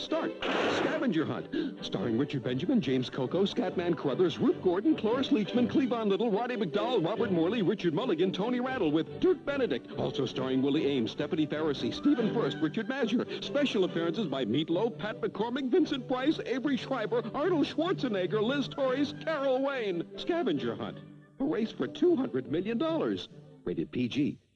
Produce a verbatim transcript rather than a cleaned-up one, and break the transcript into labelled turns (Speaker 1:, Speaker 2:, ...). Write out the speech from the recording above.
Speaker 1: start. Scavenger Hunt, starring Richard Benjamin, James Coco, Scatman Crothers, Ruth Gordon, Cloris Leachman, Cleavon Little, Roddy McDowell, Robert Morley, Richard Mulligan, Tony Rattle, with Dirk Benedict. Also starring Willie Ames, Stephanie Pharisee, Stephen First, Richard Mazur. Special appearances by Meat Loaf, Pat McCormick, Vincent Price, Avery Schreiber, Arnold Schwarzenegger, Liz Torres, Carol Wayne. Scavenger Hunt, a race for two hundred million dollars. Rated P G.